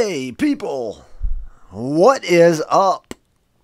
Hey, people! What is up?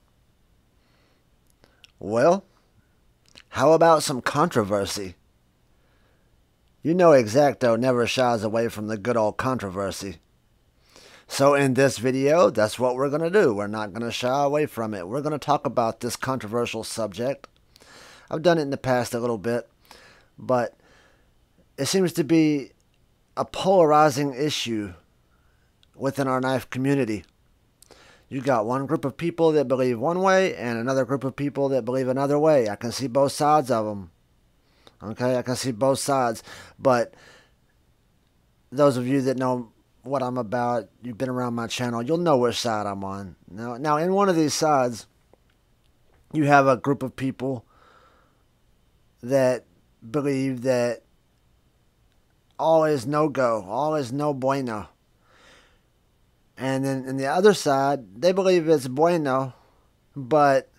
Well, how about some controversy? You know Exacto never shies away from the good old controversy. So in this video, that's what we're going to do. We're not going to shy away from it. We're going to talk about this controversial subject. I've done it in the past a little bit, but it seems to be a polarizing issue within our knife community. You got one group of people that believe one way and another group of people that believe another way. I can see both sides of them. Okay, I can see both sides. But those of you that know what I'm about, you've been around my channel, you'll know which side I'm on. Now in one of these sides, you have a group of people that believe that all is no-go, all is no bueno. And then in the other side, they believe it's bueno, but,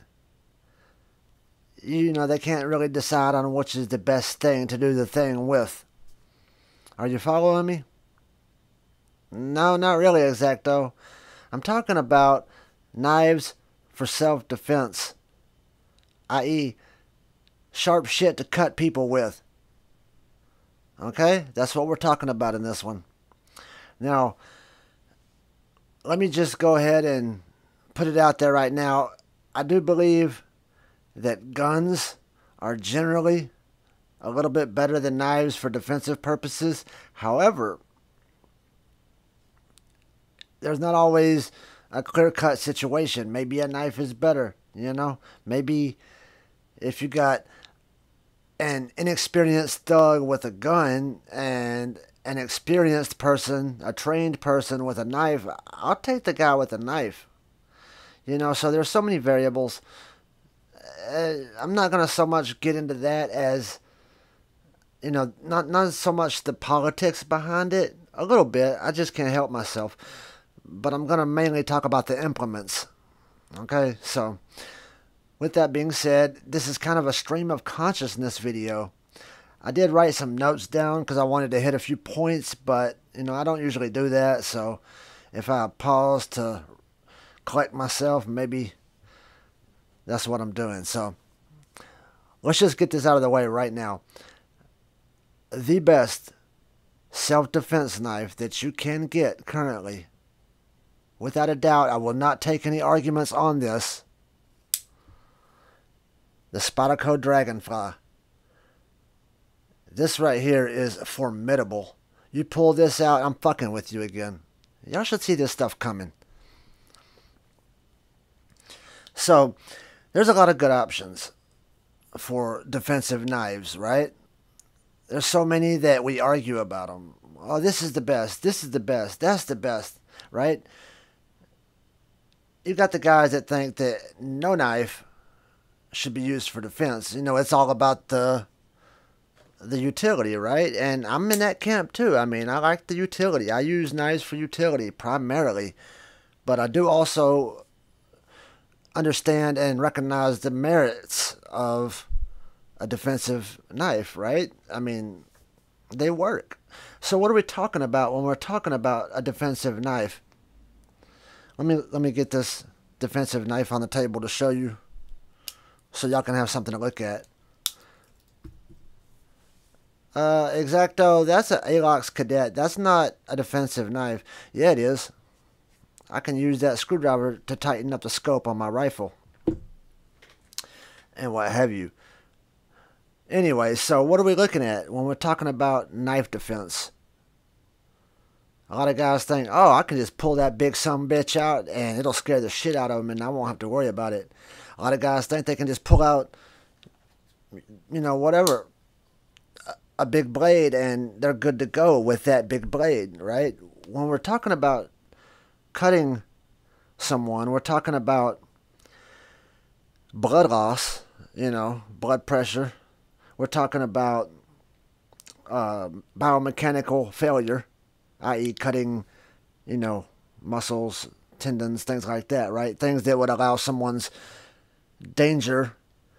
you know, they can't really decide on which is the best thing to do the thing with. Are you following me? No, not really, Exacto. I'm talking about knives for self-defense, i.e., sharp shit to cut people with. Okay? That's what we're talking about in this one. Now, let me just go ahead and put it out there right now. I do believe that guns are generally a little bit better than knives for defensive purposes. However, there's not always a clear-cut situation. Maybe a knife is better, you know? Maybe if you got an inexperienced thug with a gun and an experienced person, a trained person with a knife, I'll take the guy with a knife. You know, so there's so many variables. I'm not going to so much get into that as, you know, not so much the politics behind it. A little bit. I just can't help myself. But I'm going to mainly talk about the implements. Okay, so with that being said, this is kind of a stream of consciousness video. I did write some notes down because I wanted to hit a few points, but, you know, I don't usually do that. So if I pause to collect myself, maybe that's what I'm doing. So let's just get this out of the way right now. The best self-defense knife that you can get currently, without a doubt, I will not take any arguments on this, the Spyderco Dragonfly. This right here is formidable. You pull this out, I'm fucking with you again. Y'all should see this stuff coming. So, there's a lot of good options for defensive knives, right? There's so many that we argue about them. Oh, this is the best. This is the best. That's the best, right? You got the guys that think that no knife should be used for defense. You know, it's all about the utility, right? And I'm in that camp too. I mean, I like the utility. I use knives for utility primarily, but I do also understand and recognize the merits of a defensive knife, right? I mean, they work. So what are we talking about when we're talking about a defensive knife? Let me get this defensive knife on the table to show you so y'all can have something to look at. Exacto, that's an Alox Cadet. That's not a defensive knife. Yeah, it is. I can use that screwdriver to tighten up the scope on my rifle. And what have you. Anyway, so what are we looking at when we're talking about knife defense? A lot of guys think, oh, I can just pull that big sumbitch out and it'll scare the shit out of them and I won't have to worry about it. A lot of guys think they can just pull out, you know, whatever, a big blade and they're good to go with that big blade, right? When we're talking about cutting someone, we're talking about blood loss, you know, blood pressure. We're talking about biomechanical failure, i.e. cutting, you know, muscles, tendons, things like that, right? Things that would allow someone's danger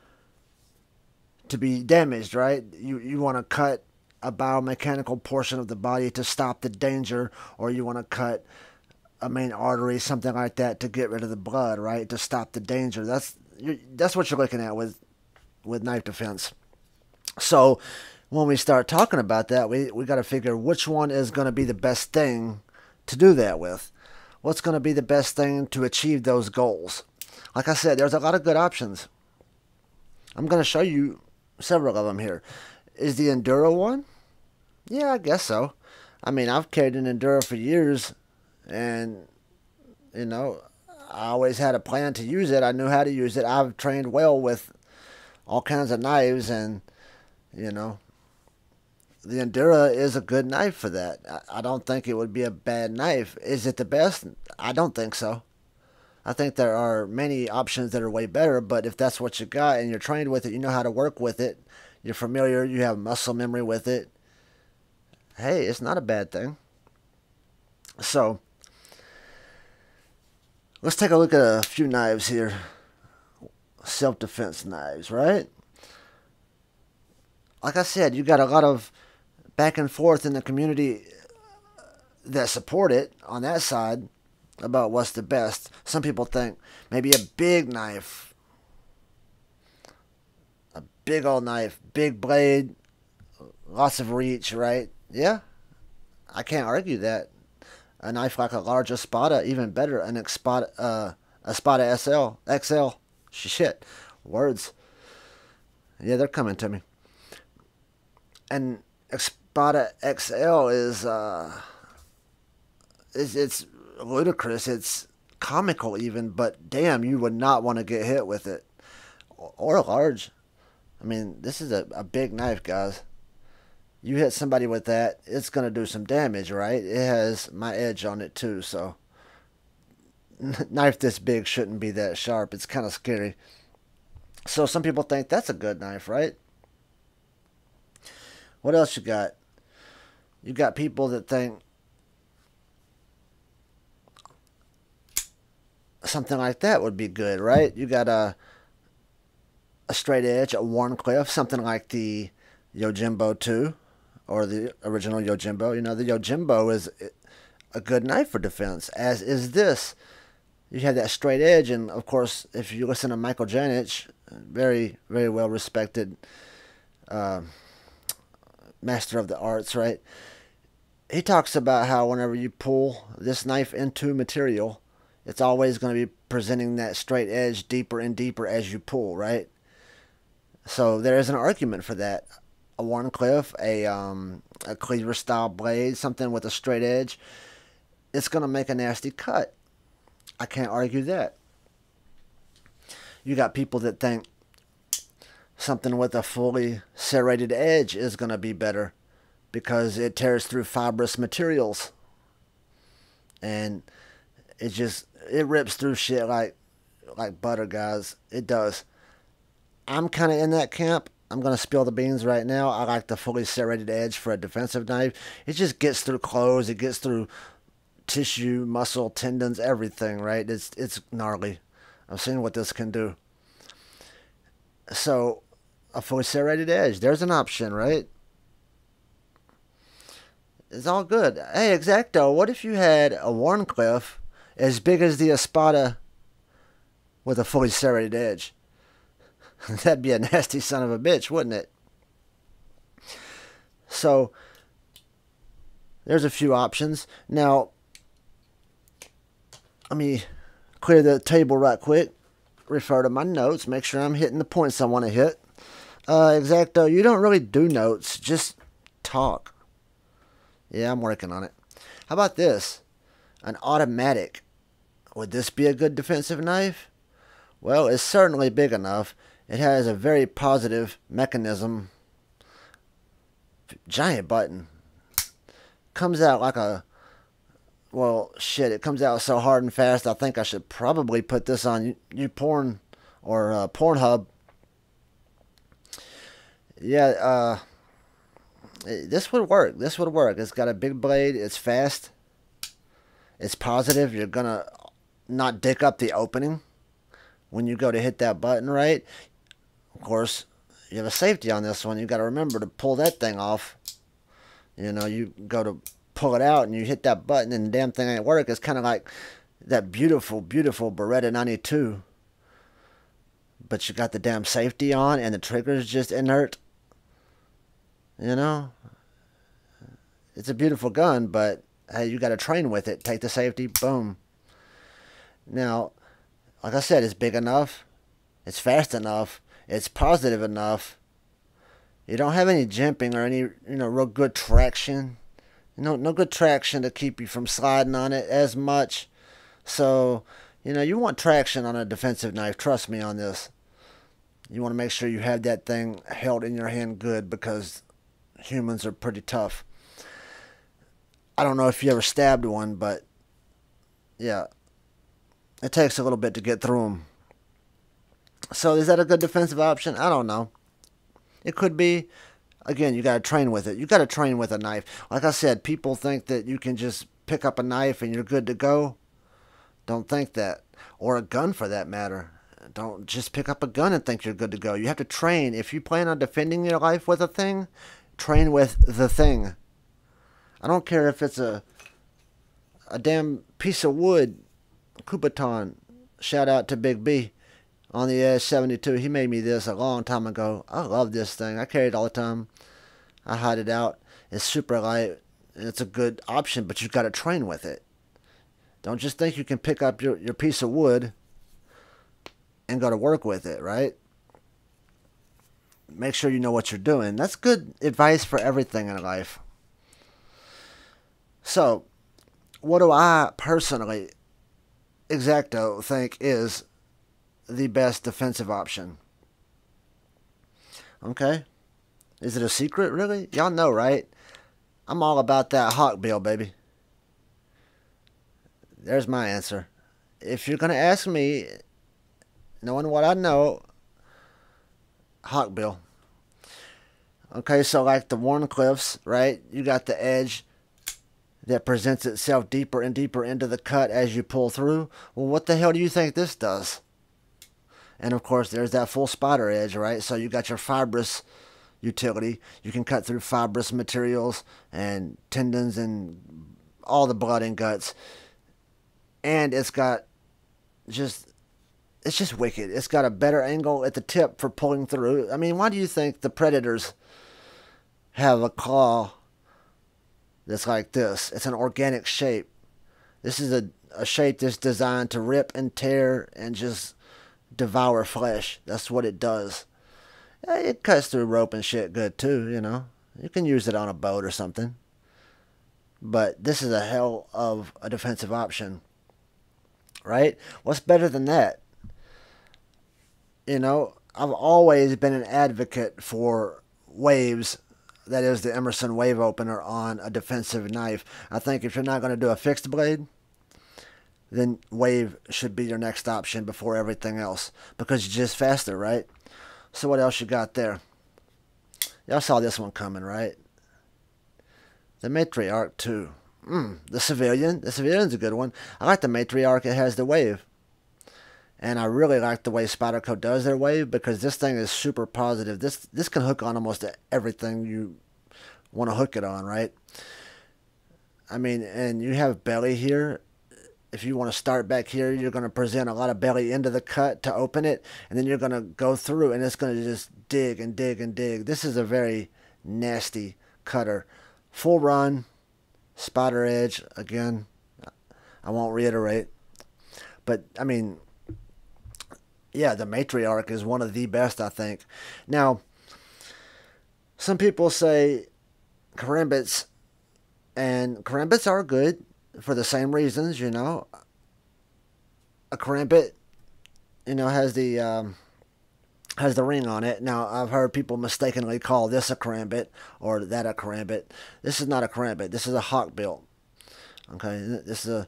to be damaged, right? You want to cut a biomechanical portion of the body to stop the danger, or you want to cut a main artery, something like that, to get rid of the blood, right? To stop the danger. That's what you're looking at with knife defense. So when we start talking about that, we got to figure which one is going to be the best thing to do that with. What's going to be the best thing to achieve those goals? Like I said, there's a lot of good options. I'm going to show you several of them here. Is the Enduro one? Yeah, I guess so. I mean, I've carried an Enduro for years, and, you know, I always had a plan to use it. I knew how to use it. I've trained well with all kinds of knives, and, you know, the Endura is a good knife for that. I don't think it would be a bad knife. Is it the best? I don't think so. I think there are many options that are way better, but if that's what you got and you're trained with it, you know how to work with it, you're familiar, you have muscle memory with it, hey, it's not a bad thing. So, let's take a look at a few knives here. Self-defense knives, right? Like I said, you got a lot of back and forth in the community that support it on that side about what's the best. Some people think maybe a big knife, a big old knife, big blade, lots of reach, right? Yeah, I can't argue that. A knife like a large Espada, even better, an Espada, Espada XL. Shit, words. Yeah, they're coming to me. And Espada XL is it's ludicrous. It's comical even, but damn, you would not want to get hit with it. Or a large. I mean, this is a big knife, guys. You hit somebody with that, it's going to do some damage, right? It has my edge on it too, so knife this big shouldn't be that sharp. It's kind of scary. So some people think that's a good knife, right? What else you got? You got people that think something like that would be good, right? You got a straight edge, a Wharncliffe, something like the Yojimbo 2 or the original Yojimbo. You know, the Yojimbo is a good knife for defense, as is this. You have that straight edge, and of course, if you listen to Michael Janich, very, very well respected master of the arts, right? He talks about how whenever you pull this knife into material, it's always going to be presenting that straight edge deeper and deeper as you pull, right? So there is an argument for that. A Wharncliffe, a cleaver style blade, something with a straight edge, it's going to make a nasty cut. I can't argue that. You got people that think something with a fully serrated edge is going to be better because it tears through fibrous materials. And it rips through shit like butter, guys. It does. I'm kind of in that camp. I'm going to spill the beans right now. I like the fully serrated edge for a defensive knife. It just gets through clothes. It gets through tissue, muscle, tendons, everything, right? It's gnarly. I've seen what this can do. So, a fully serrated edge. There's an option, right? It's all good. Hey, Exacto, what if you had a Wharncliffe as big as the Espada with a fully serrated edge? That'd be a nasty son of a bitch, wouldn't it? So, there's a few options. Now, let me clear the table right quick. Refer to my notes. Make sure I'm hitting the points I want to hit. Exacto, you don't really do notes. Just talk. Yeah, I'm working on it. How about this? An automatic. Would this be a good defensive knife? Well, it's certainly big enough. It has a very positive mechanism. Giant button. Comes out like a... Well, shit, it comes out so hard and fast, I think I should probably put this on YouPorn or Pornhub. Yeah, this would work. This would work. It's got a big blade. It's fast. It's positive. You're going to not dick up the opening when you go to hit that button, right? Of course, you have a safety on this one. You got to remember to pull that thing off. You know, you go to pull it out and you hit that button and the damn thing ain't work. It's kind of like that beautiful, beautiful Beretta 92. But you got the damn safety on and the trigger's just inert. You know? It's a beautiful gun, but hey, you got to train with it. Take the safety, boom. Now, like I said, it's big enough. It's fast enough. It's positive enough. You don't have any jimping or any, real good traction. No good traction to keep you from sliding on it as much. So, you want traction on a defensive knife. Trust me on this. You want to make sure you have that thing held in your hand good because humans are pretty tough. I don't know if you ever stabbed one, but yeah, it takes a little bit to get through them. So is that a good defensive option? I don't know. It could be. Again, you got to train with it. You got to train with a knife. Like I said, people think that you can just pick up a knife and you're good to go. Don't think that. Or a gun for that matter. Don't just pick up a gun and think you're good to go. You have to train. If you plan on defending your life with a thing, train with the thing. I don't care if it's a damn piece of wood. Kubotan. Shout out to Big B on the Edge 72. He made me this a long time ago. I love this thing. I carry it all the time. I hide it out. It's super light. It's a good option, but you've got to train with it. Don't just think you can pick up your piece of wood and go to work with it, right? Make sure you know what you're doing. That's good advice for everything in life. So, what do I personally, X-Acto, think is the best defensive option? Okay. Is it a secret, really? Y'all know, right? I'm all about that Hawkbill, baby. There's my answer. If you're going to ask me, knowing what I know, Hawkbill. Okay, so like the Wharncliffes, right? You got the edge that presents itself deeper and deeper into the cut as you pull through. Well, what the hell do you think this does? And of course, there's that full spotter edge, right? So you got your fibrous utility. You can cut through fibrous materials and tendons and all the blood and guts. And it's got it's just wicked. It's got a better angle at the tip for pulling through. I mean, why do you think the Predators have a claw that's like this? It's an organic shape. This is a shape that's designed to rip and tear and just devour flesh. That's what it does. It cuts through rope and shit good too, You can use it on a boat or something. But this is a hell of a defensive option. Right? What's better than that? I've always been an advocate for waves. That is the Emerson wave opener on a defensive knife. I think if you're not going to do a fixed blade, then wave should be your next option before everything else. Because you're just faster, right? So what else you got there? Y'all saw this one coming, right? The Matriarch 2. The Civilian. The Civilian's a good one. I like the Matriarch. It has the wave. And I really like the way Spyderco does their wave because this thing is super positive. This can hook on almost everything you want to hook it on, right? I mean, and you have belly here. If you want to start back here, you're going to present a lot of belly into the cut to open it. And then you're going to go through and it's going to just dig and dig and dig. This is a very nasty cutter. Full run, spotter edge. Again, I won't reiterate. But, I mean, yeah, the Matriarch is one of the best, I think. Now, some people say Karambits, and Karambits are good for the same reasons, A Karambit, has the ring on it. Now, I've heard people mistakenly call this a Karambit or that a Karambit. This is not a Karambit. This is a Hawkbill. Okay, this is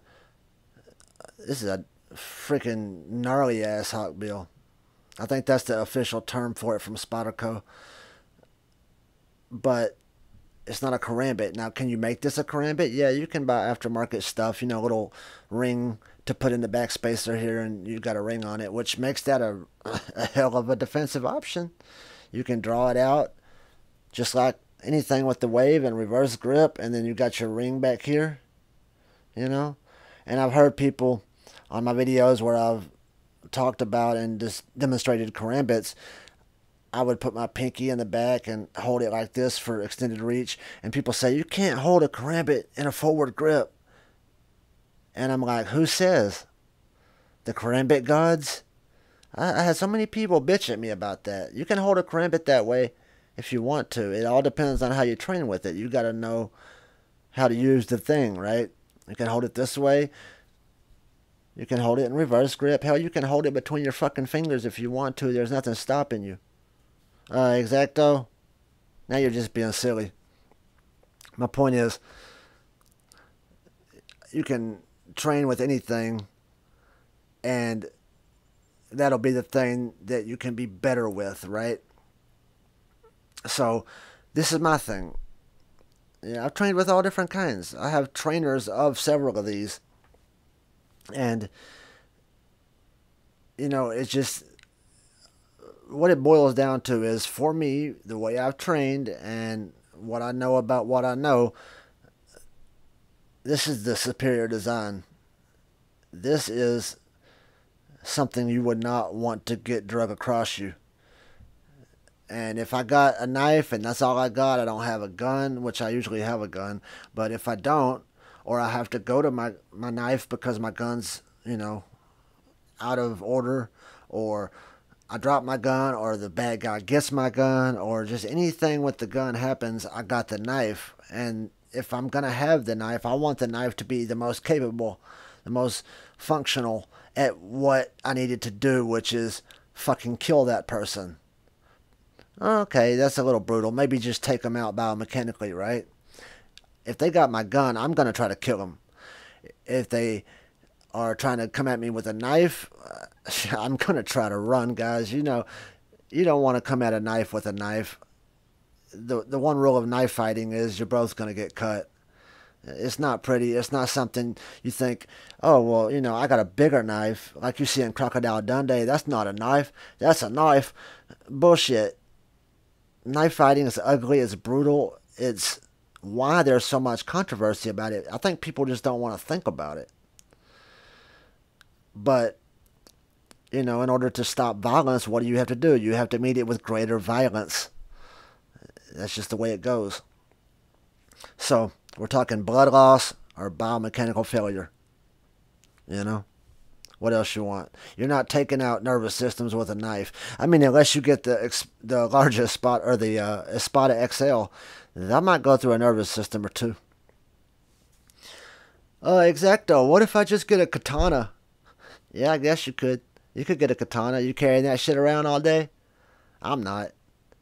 a freaking gnarly ass Hawkbill. I think that's the official term for it from Spyderco. But it's not a Karambit. Now, can you make this a Karambit? Yeah, you can buy aftermarket stuff, a little ring to put in the back spacer here, and you've got a ring on it, which makes that a hell of a defensive option. You can draw it out just like anything with the wave and reverse grip, and then you got your ring back here, you know. And I've heard people on my videos where I've talked about and just demonstrated karambits, I would put my pinky in the back and hold it like this for extended reach. And people say, you can't hold a karambit in a forward grip. And I'm like, who says? The karambit gods? I had so many people bitch at me about that. You can hold a karambit that way if you want to. It all depends on how you train with it. You got to know how to use the thing, right? You can hold it this way. You can hold it in reverse grip. Hell, you can hold it between your fucking fingers if you want to. There's nothing stopping you. Exacto. Now you're just being silly. My point is, you can train with anything, and that'll be the thing that you can be better with, right? So, this is my thing. Yeah, I've trained with all different kinds. I have trainers of several of these. And, you know, it's just, what it boils down to is, for me, the way I've trained and what I know about what I know, this is the superior design. This is something you would not want to get drug across you. And if I got a knife and that's all I got, I don't have a gun, which I usually have a gun. But if I don't, or I have to go to my knife because my gun's, you know, out of order, or I drop my gun, or the bad guy gets my gun, or just anything with the gun happens, I got the knife. And if I'm going to have the knife, I want the knife to be the most capable, the most functional at what I needed to do, which is fucking kill that person. Okay, that's a little brutal. Maybe just take them out biomechanically, right? If they got my gun, I'm going to try to kill them. If they are trying to come at me with a knife, I'm going to try to run, guys. You know, you don't want to come at a knife with a knife. The one rule of knife fighting is you're both going to get cut. It's not pretty. It's not something you think, oh, well, you know, I got a bigger knife. Like you see in Crocodile Dundee, that's not a knife. That's a knife. Bullshit. Knife fighting is ugly. It's brutal. It's why there's so much controversy about it. I think people just don't want to think about it. But, you know, in order to stop violence, what do you have to do? You have to meet it with greater violence. That's just the way it goes. So, we're talking blood loss or biomechanical failure. You know? What else you want? You're not taking out nervous systems with a knife. I mean, unless you get the largest spot, or the Espada XL, that might go through a nervous system or two. Exacto. What if I just get a katana? Yeah, I guess you could. You could get a katana. You carrying that shit around all day? I'm not.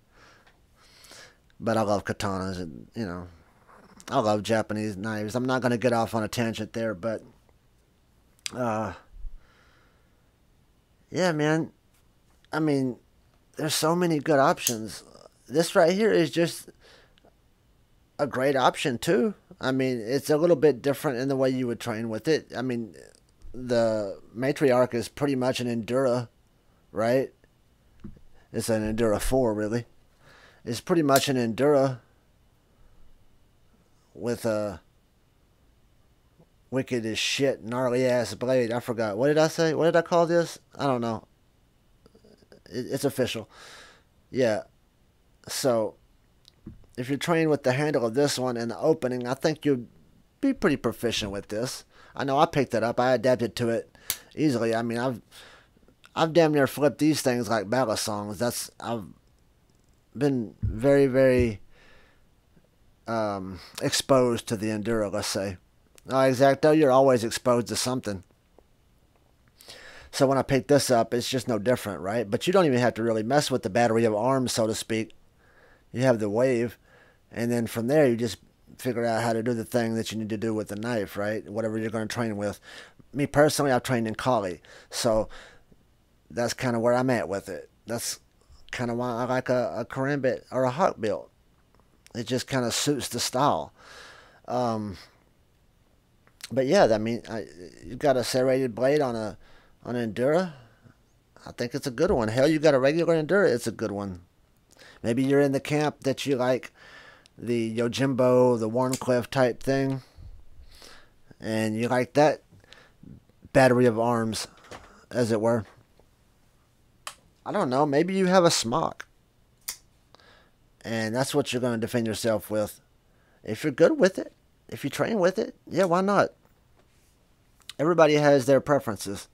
But I love katanas, and, you know, I love Japanese knives. I'm not going to get off on a tangent there, but, yeah, man. I mean, there's so many good options. This right here is just a great option, too. I mean, it's a little bit different in the way you would train with it. I mean, the Matriarch is pretty much an Endura, right? It's an Endura 4, really. It's pretty much an Endura with a wicked as shit, gnarly ass blade. I forgot. What did I say? What did I call this? I don't know. It's official. Yeah. So, if you're trained with the handle of this one and the opening, I think you'd be pretty proficient with this. I know I picked it up. I adapted to it easily. I mean, I've damn near flipped these things like ballad songs. I've been very, very exposed to the Enduro, let's say. Exacto, you're always exposed to something. So when I pick this up, it's just no different, right? But you don't even have to really mess with the battery of arms, so to speak. You have the wave, and then from there you just figure out how to do the thing that you need to do with the knife, right? Whatever you're going to train with. Me personally, I've trained in Kali, so that's kind of where I'm at with it. That's kind of why I like a karambit or a hawk build. It just kind of suits the style. But yeah, I mean, you've got a serrated blade on an Endura. I think it's a good one. Hell, you got a regular Endura, it's a good one. Maybe you're in the camp that you like the Yojimbo, the Wharncliffe type thing, and you like that battery of arms, as it were. I don't know, maybe you have a smock, and that's what you're going to defend yourself with. If you're good with it, if you train with it, yeah, why not? Everybody has their preferences.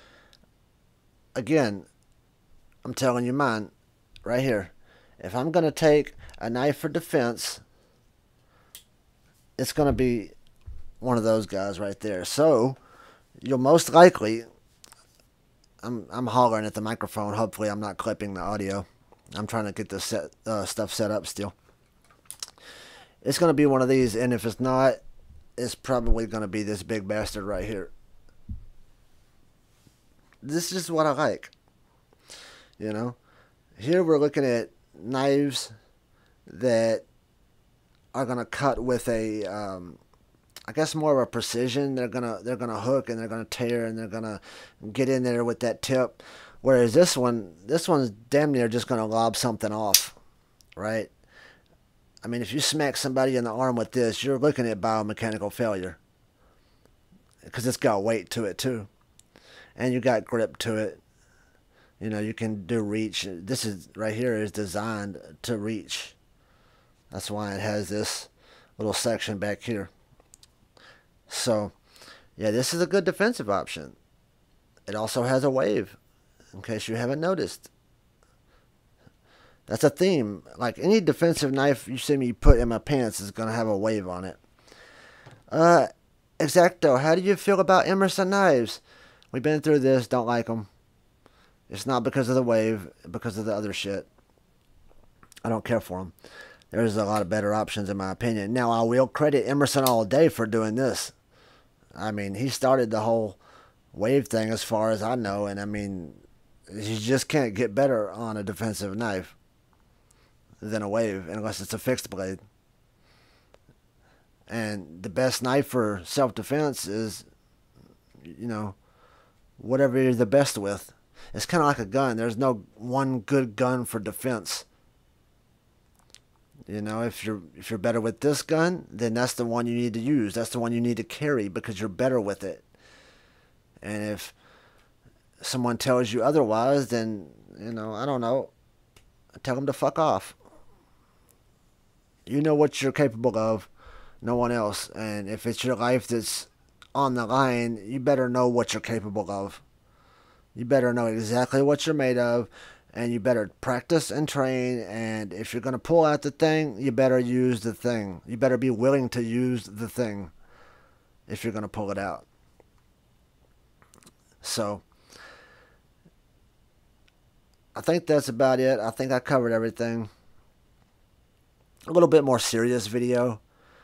Again, I'm telling you mine right here. If I'm going to take a knife for defense, it's going to be one of those guys right there. So you'll most likely, I'm hollering at the microphone. Hopefully I'm not clipping the audio. I'm trying to get this stuff set up still. It's going to be one of these, and if it's not, it's probably going to be this big bastard right here. This is what I like. You know, here we're looking at knives that are gonna cut with a, I guess more of a precision. They're gonna hook and they're gonna tear and they're gonna get in there with that tip. Whereas this one's damn near just gonna lob something off, right? I mean, if you smack somebody in the arm with this, you're looking at biomechanical failure because it's got weight to it too, and you got grip to it. You know, you can do reach. This is right here is designed to reach. That's why it has this little section back here. So, yeah, this is a good defensive option. It also has a wave, in case you haven't noticed. That's a theme. Like any defensive knife you see me put in my pants is going to have a wave on it. Exacto, how do you feel about Emerson knives? We've been through this, don't like them. It's not because of the wave, because of the other shit. I don't care for them. There's a lot of better options in my opinion. Now, I will credit Emerson all day for doing this. I mean, he started the whole wave thing as far as I know, and I mean, you just can't get better on a defensive knife than a wave, unless it's a fixed blade. And the best knife for self-defense is, you know, whatever you're the best with. It's kind of like a gun. There's no one good gun for defense. You know, if you're better with this gun, then that's the one you need to use. That's the one you need to carry because you're better with it. And if someone tells you otherwise, then, you know, I don't know. Tell them to fuck off. You know what you're capable of. No one else. And if it's your life that's on the line, you better know what you're capable of. You better know exactly what you're made of, and you better practice and train, and if you're going to pull out the thing, you better use the thing. You better be willing to use the thing if you're going to pull it out. So, I think that's about it. I think I covered everything. A little bit more serious video.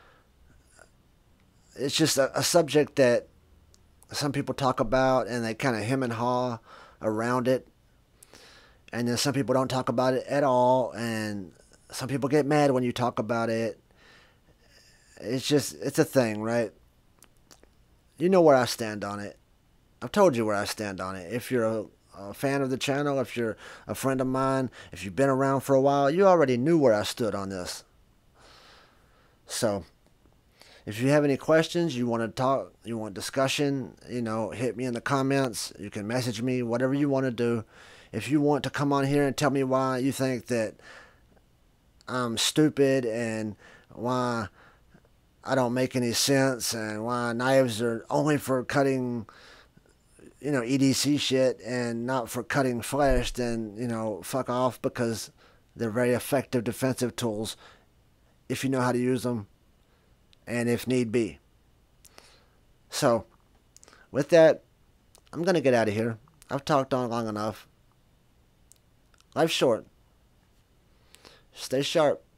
It's just a subject that some people talk about and they kind of hem and haw around it. And then some people don't talk about it at all. And some people get mad when you talk about it. It's a thing, right? You know where I stand on it. I've told you where I stand on it. If you're a fan of the channel, if you're a friend of mine, if you've been around for a while, you already knew where I stood on this. So, if you have any questions, you want to talk, you want discussion, you know, hit me in the comments. You can message me, whatever you want to do. If you want to come on here and tell me why you think that I'm stupid and why I don't make any sense and why knives are only for cutting, you know, EDC shit and not for cutting flesh, then, you know, fuck off, because they're very effective defensive tools if you know how to use them and if need be. So, with that, I'm going to get out of here. I've talked on long enough. Life's short. Stay sharp.